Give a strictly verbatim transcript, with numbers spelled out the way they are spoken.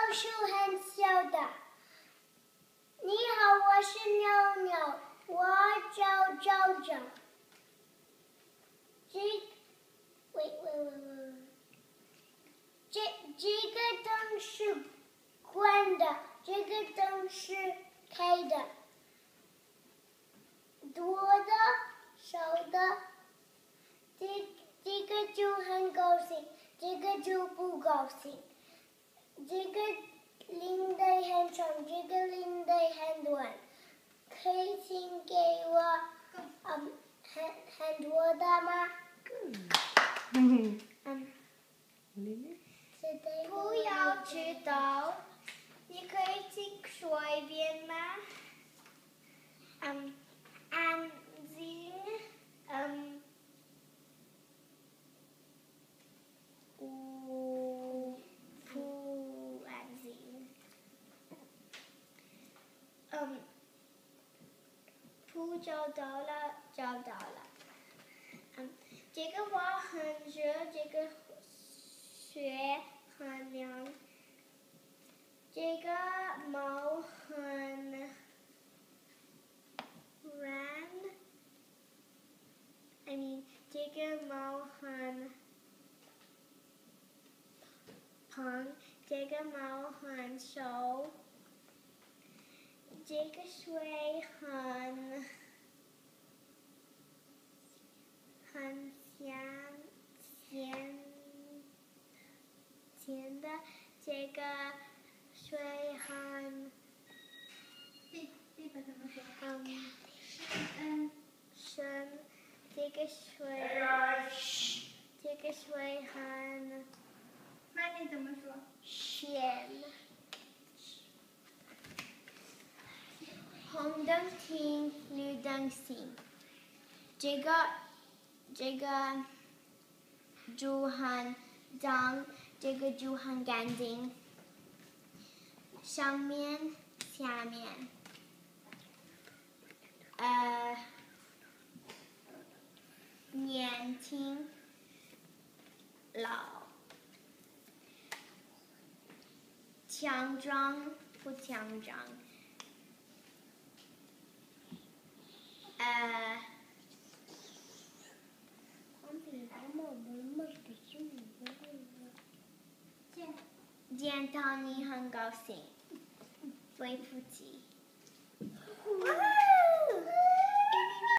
是很小的。你好，我是妞妞，我叫周周。这，喂喂喂喂，这这个灯是关的，这个灯是开的。多的，少的，这这个就很高兴，这个就不高兴。这个领带很长，这个领带很短。可以请给我嗯很很多的吗？ 嗯。 嗯。不要知道，你可以请说一遍吗？嗯。安静，嗯，不不安静，嗯，不找到了，找到了，嗯，这个花很热，这个雪很凉，这个猫很软。I mean， 这个猫很胖，这个猫很瘦，这个水很很咸咸咸的，这个水很这个怎么说？ 嗯嗯， 深，这个水这个水很那你怎么说？ 咸。红灯停，绿灯行。这个这个就很脏，这个就很干净。上面下面，呃，年轻老，强壮不强壮。呃， 见见到你很高兴，对不起。 哇